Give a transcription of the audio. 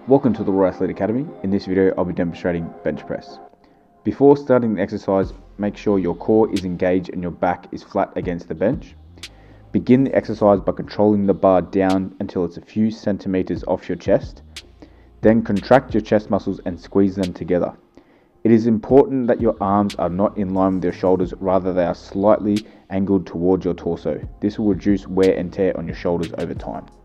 Welcome to the Raw Athlete Academy. In this video, I'll be demonstrating bench press. Before starting the exercise, make sure your core is engaged and your back is flat against the bench. Begin the exercise by controlling the bar down until it's a few centimeters off your chest. Then contract your chest muscles and squeeze them together. It is important that your arms are not in line with your shoulders, rather they are slightly angled towards your torso. This will reduce wear and tear on your shoulders over time.